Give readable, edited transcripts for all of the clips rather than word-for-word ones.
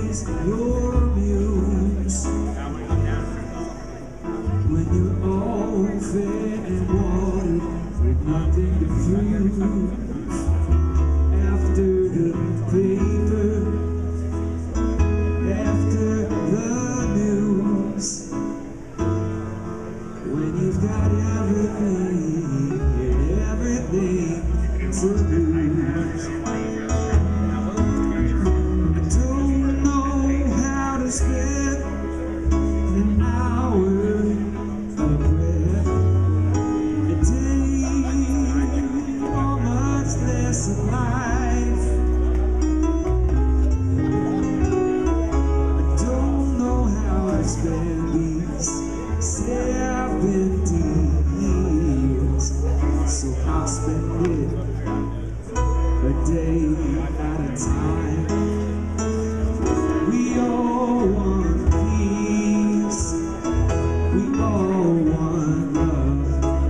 is your muse when you're all fed and watered with nothing to prove after the paper, after the news, when you've got everything to lose. Spend an hour of breath, a day or much less alive. I don't know how I spend these 70 years, so I'll spend it a day at a time. We all want peace, we all want love,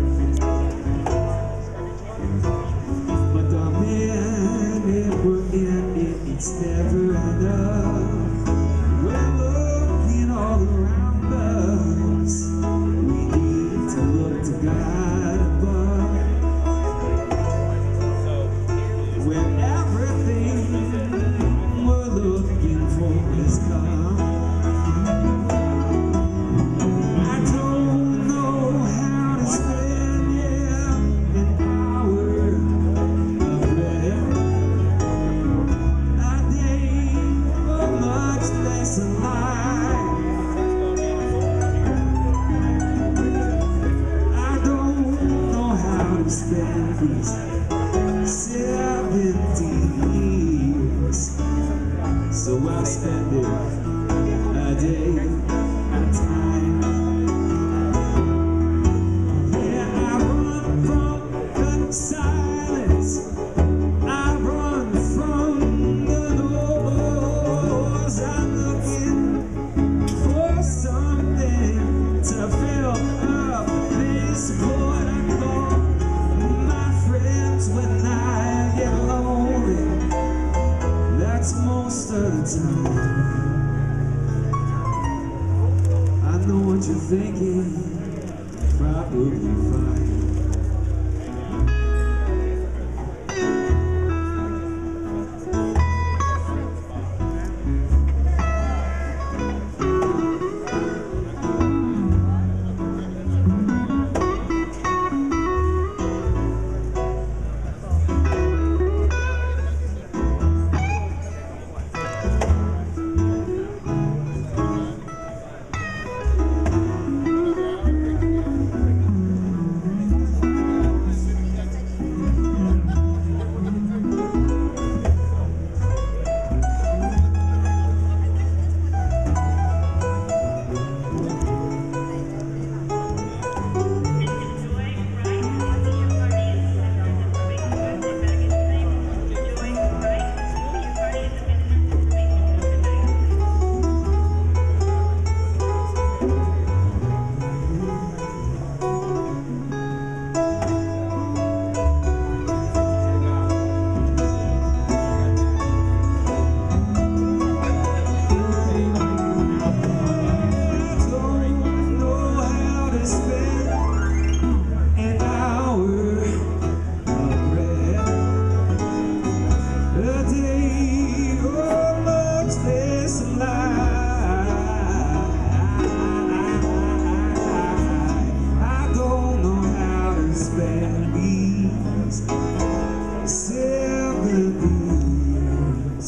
but darling, if we're in it, it's never enough. We're looking all around us, we need to look to God above, where everything we're looking for is gone. I don't know how to spend an hour of breath, a day or much less alive. I don't know how to spend these 70 years, so I'll spend it a day at a time. Yeah, I run from the silence, I run from the noise. I'm looking for something to fill up this void I call my friends when I get lonely. That's most of the time. I know what you're thinking, probably fine.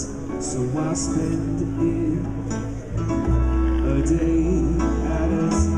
So I spend it a day at a time.